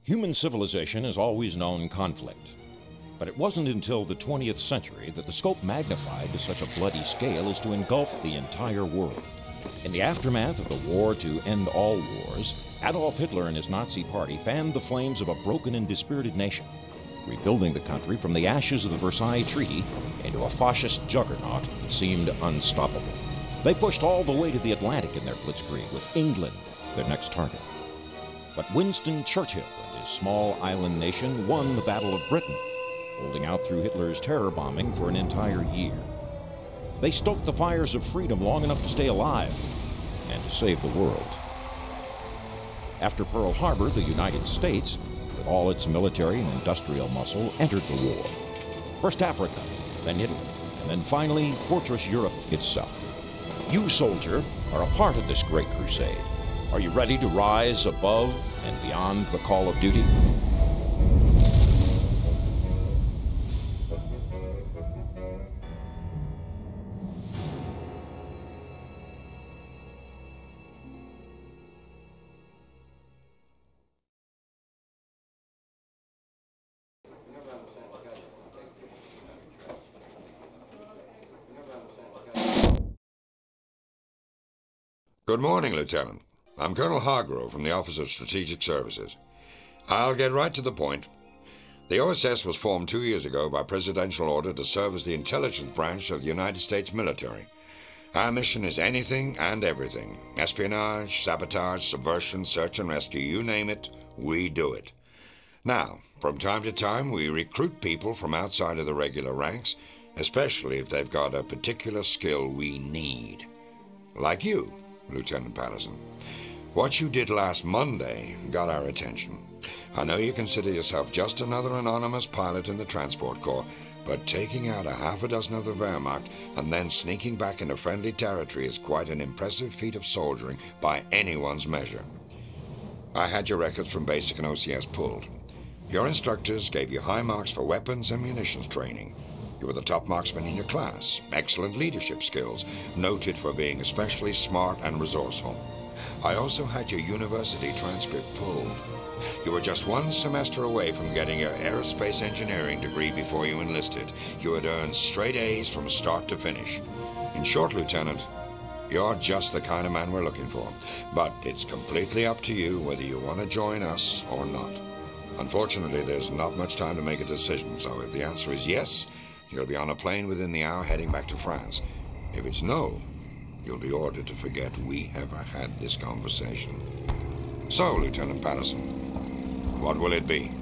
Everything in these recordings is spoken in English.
Human civilization has always known conflict, but it wasn't until the 20th century that the scope magnified to such a bloody scale as to engulf the entire world. In the aftermath of the war to end all wars, Adolf Hitler and his Nazi party fanned the flames of a broken and dispirited nation, rebuilding the country from the ashes of the Versailles Treaty into a fascist juggernaut that seemed unstoppable. They pushed all the way to the Atlantic in their blitzkrieg, with England their next target. But Winston Churchill and his small island nation won the Battle of Britain, holding out through Hitler's terror bombing for an entire year. They stoked the fires of freedom long enough to stay alive and to save the world. After Pearl Harbor, the United States, with all its military and industrial muscle, entered the war. First Africa, then Italy, and then finally Fortress Europe itself. You, soldier, are a part of this great crusade. Are you ready to rise above and beyond the call of duty? Good morning, Lieutenant. I'm Colonel Hargrove from the Office of Strategic Services. I'll get right to the point. The OSS was formed 2 years ago by presidential order to serve as the intelligence branch of the United States military. Our mission is anything and everything. Espionage, sabotage, subversion, search and rescue, you name it, we do it. Now, from time to time, we recruit people from outside of the regular ranks, especially if they've got a particular skill we need. Like you, Lieutenant Patterson. What you did last Monday got our attention. I know you consider yourself just another anonymous pilot in the Transport Corps, but taking out a half a dozen of the Wehrmacht and then sneaking back into friendly territory is quite an impressive feat of soldiering by anyone's measure. I had your records from basic and OCS pulled. Your instructors gave you high marks for weapons and munitions training. You were the top marksman in your class, excellent leadership skills, noted for being especially smart and resourceful. I also had your university transcript pulled. You were just 1 semester away from getting your aerospace engineering degree before you enlisted. You had earned straight A's from start to finish. In short, Lieutenant, you're just the kind of man we're looking for. But it's completely up to you whether you want to join us or not. Unfortunately, there's not much time to make a decision, so if the answer is yes, you'll be on a plane within the hour heading back to France. If it's no, you'll be ordered to forget we ever had this conversation. So, Lieutenant Patterson, what will it be?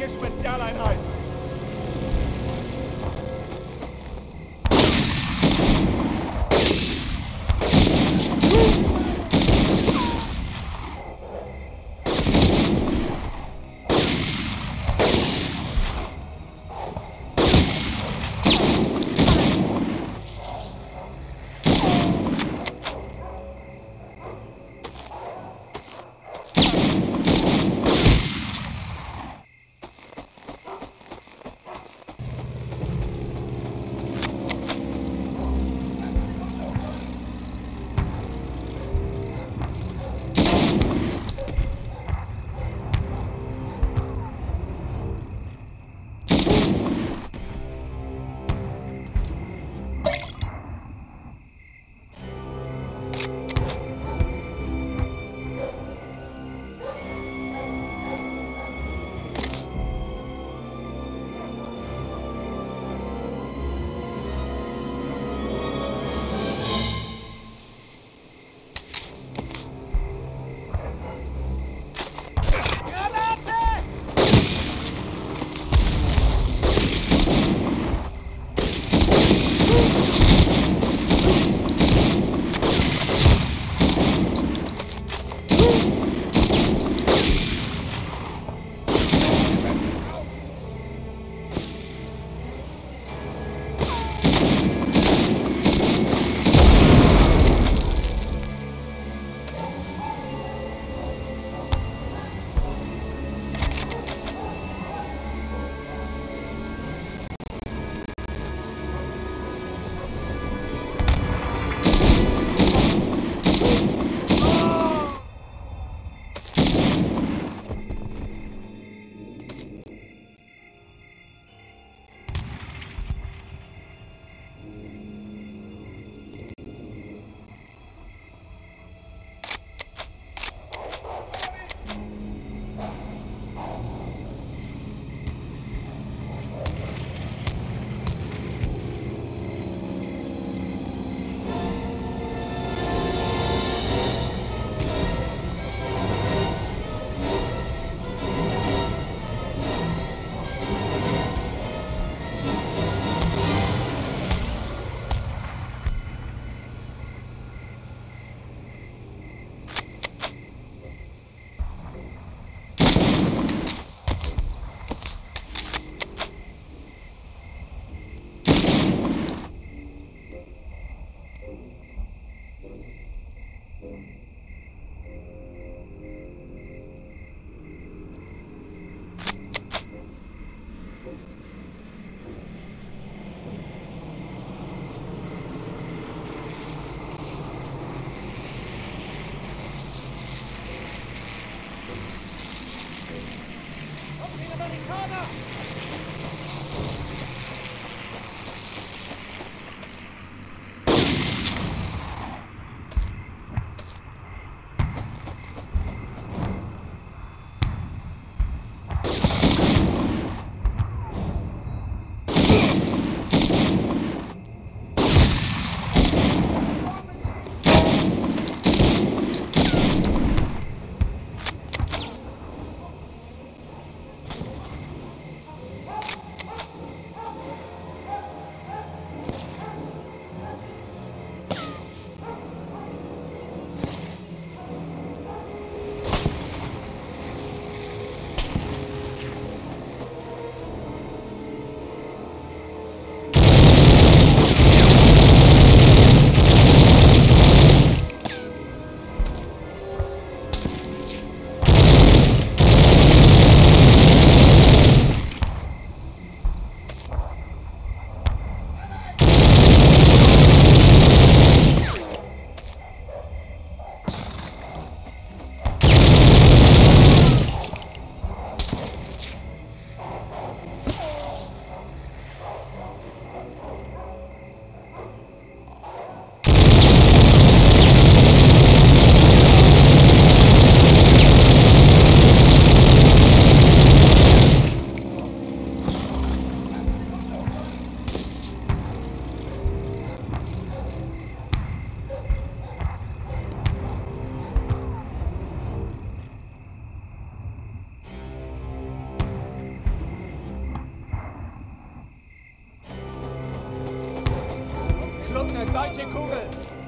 Regimentäreinheit! Flug eine deutsche Kugel!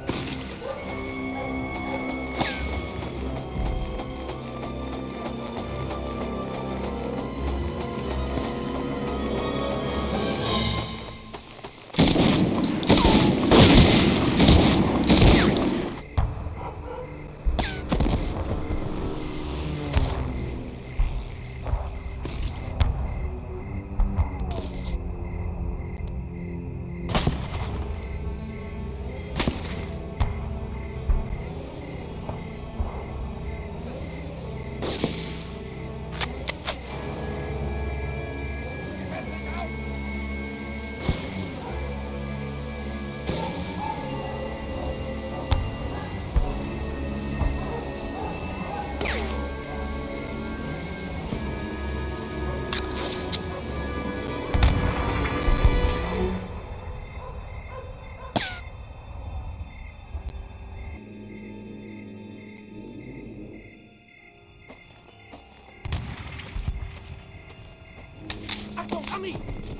Achtung, Ami!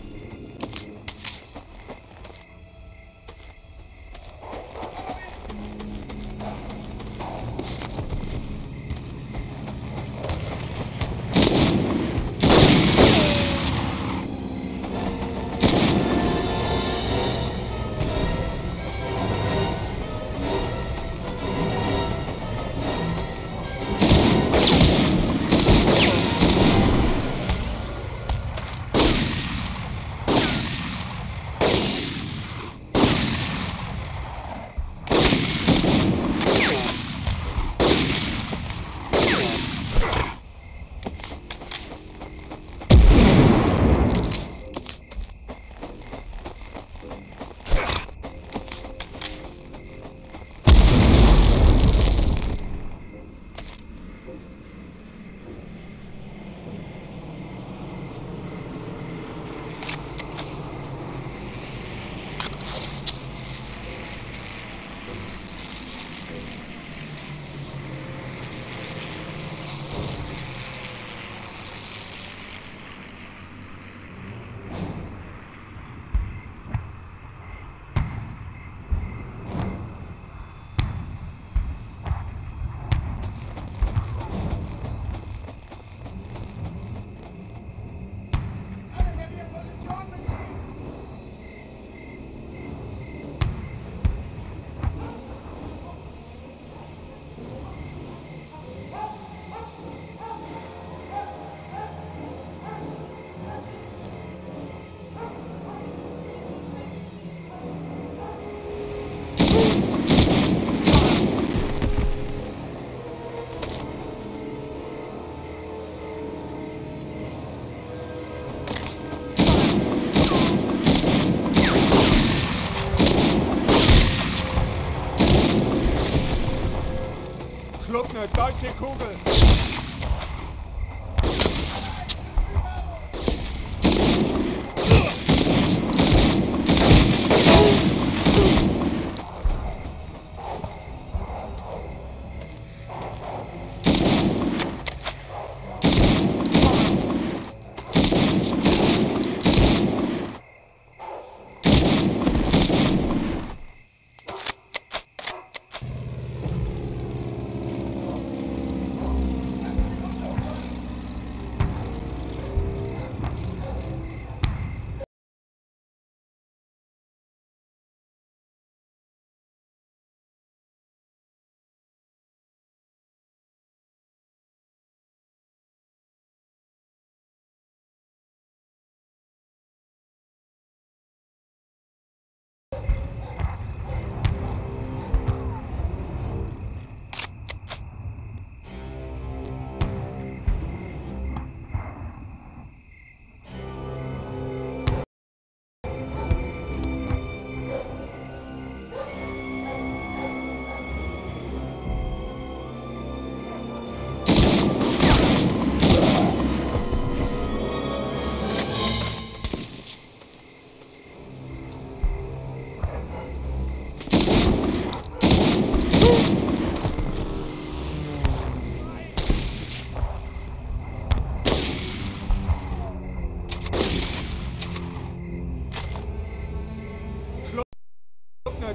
Flug eine deutsche Kugel!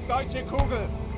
deutsche Kugel!